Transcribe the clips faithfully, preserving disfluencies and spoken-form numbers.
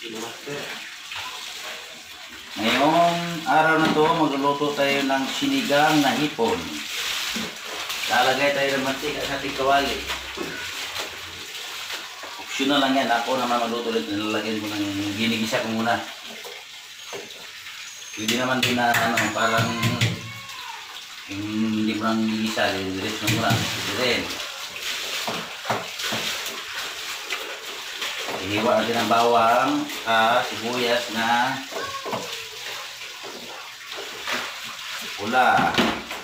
Ngayong araw na to, magluluto tayo ng sinigang na hipon. Lalagay tayo ng mantika sa ating kawali. Optional lang yan. Ako naman magluto ulit. Nilalagyan ko ng ginigisa ko muna. Pwede naman din na ano, parang hindi mo lang gigisa. Diretso mo lang. Pwede rin. Ihiwa natin ang bawang, ah, sibuyas na pula.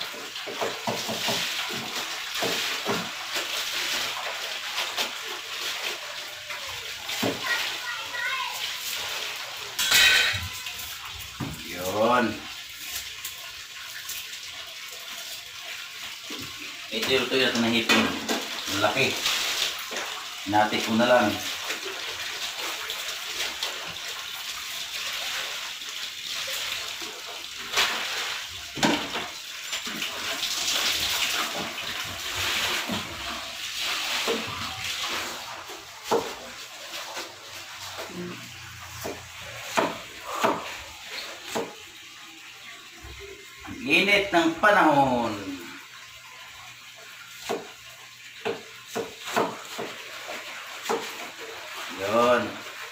Yun. Ito yung tuyo natin na hipon. Malaki. Natik ko na lang. Init ng panahon. Yun.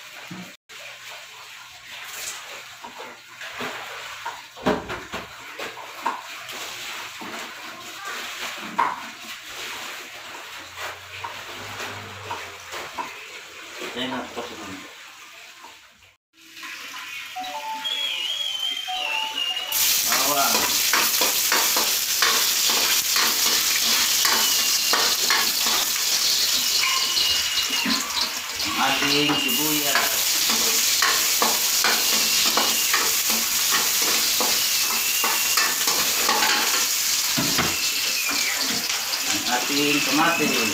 Yan na po. Bawang. Ating sibuyas. Ang ating kamatis.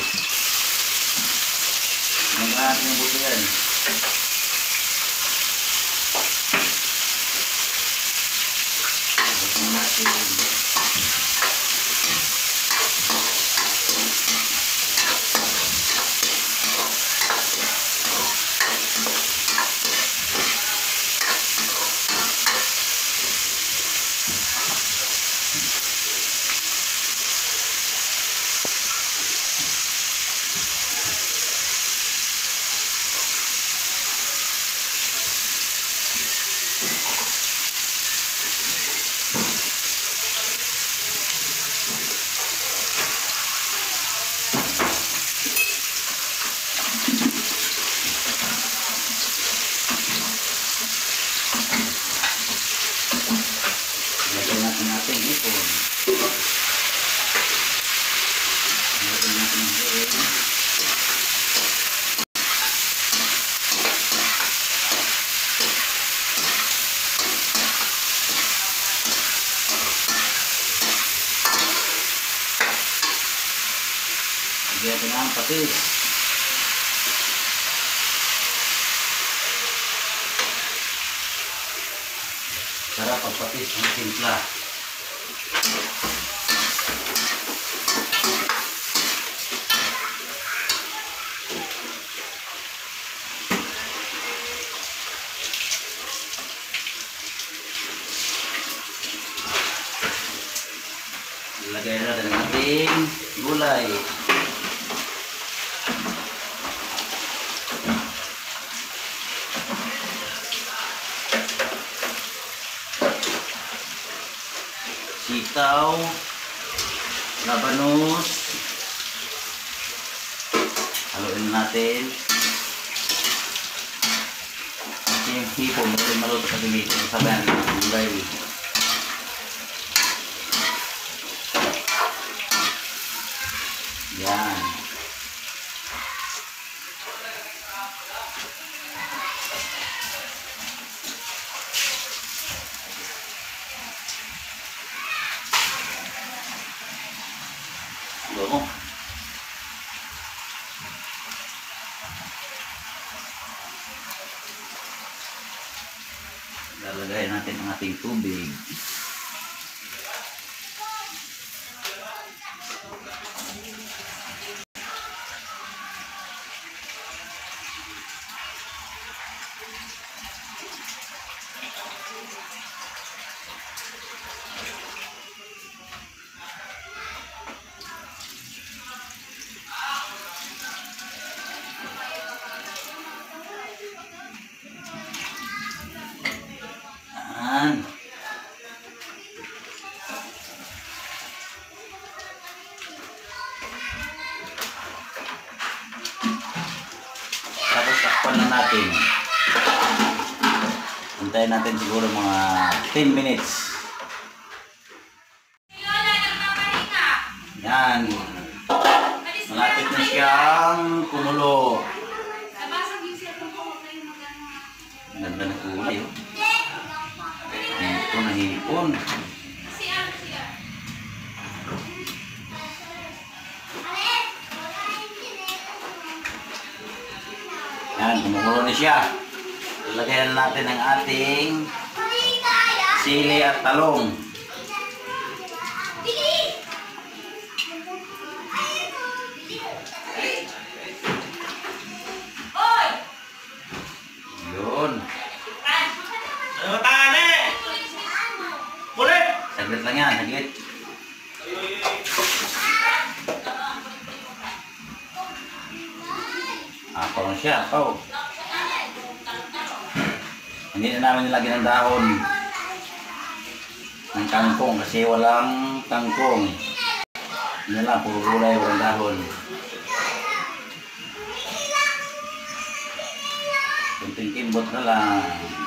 Ang ating buto yan. Ang ating lagyan natin natin hipon. Lagyan natin hipon. Lagyan natin ang patis. Sarap ang patis ng simpla. Ilagay natin ang ating gulay. Sitaw, labanos, haluin natin. Kasi yung hipon, hindi maluto sa dito. Sabayan ng gulay. Yan. Lomo. Lalagay natin ang ating tubig. Yan. Tapos takpan na natin. Hintayin natin siguro mga ten minutes. Yan. Malapit na siyang kumulo. Ganda na kulay. Oh. Hipon na hipon. Yan, kumukulo na siya. Ilagay na natin ang ating sili at talong. Yun. Saglit lang yan, saglit. Apaw na siya, apaw. Hindi na namin nilagyan ng dahon ng kangkong kasi walang kangkong. Hindi lang, puro gulay, walang dahon. Kunting kimbot na lang.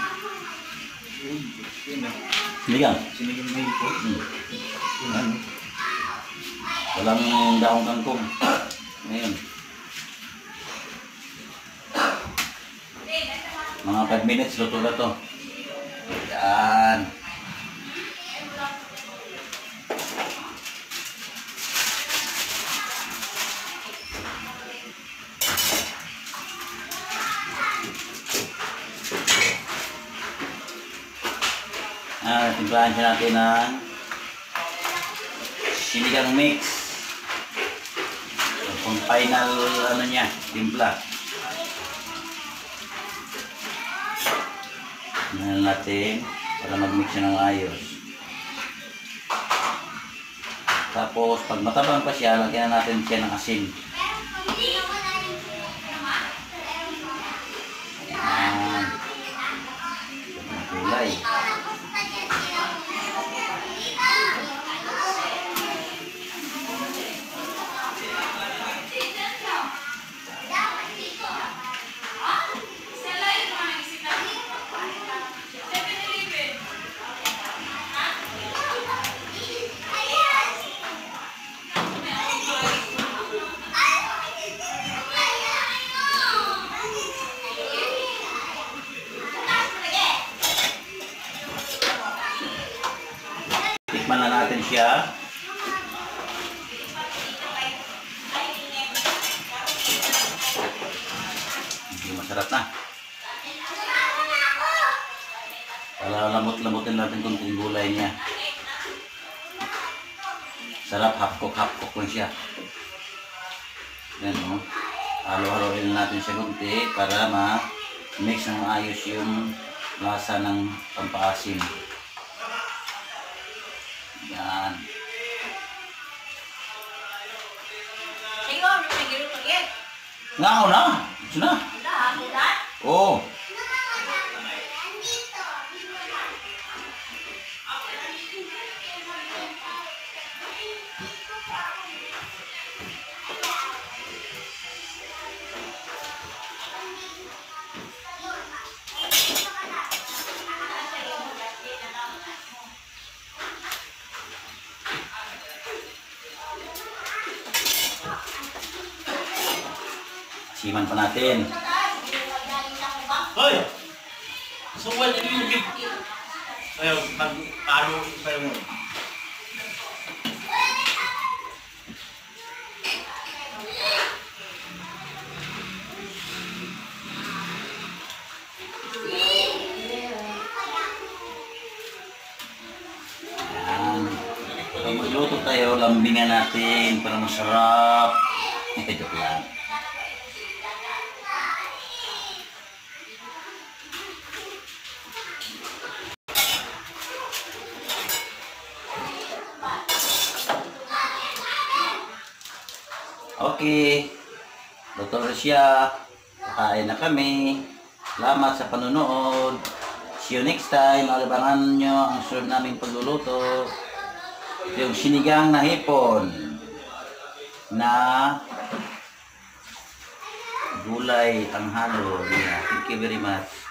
Sinigang? Sinigang na ito? Hmm. Walang dahong kangkong. Ngayon. Mga five minutes, luto na to. Yan. Ah, timplahan siya natin ng sinigang mix. Yung final ano niya, timpla. Tingnan natin para mag-mix siya ng ayos. Tapos pag matabang pa siya, lagyan natin siya ng asin. Yan. Ang kulay. Tikman na natin siya. Hindi masarap na. Para lamot-lamutin natin kunting gulay niya. Sarap, hapkok-hapkok lang siya. Yan o. Oh. Halo-haloin natin siya kunti para ma-mix ng maayos yung lasa ng pampaasim. Yan. Nga ako na. Gusto na. Oo. Siman pa natin. Hoy! So what did you give? Ayaw, mag-paro pa mo. Yan. Pag magluto tayo, lambingan natin para masarap. Joke lang. Rocky, Doctor Lucia, kakain na kami. Salamat sa panonood. See you next time. Alabangan nyo ang sunod naming pagluluto. Ito yung sinigang na hipon na gulay ang halo. Yeah, thank you very much.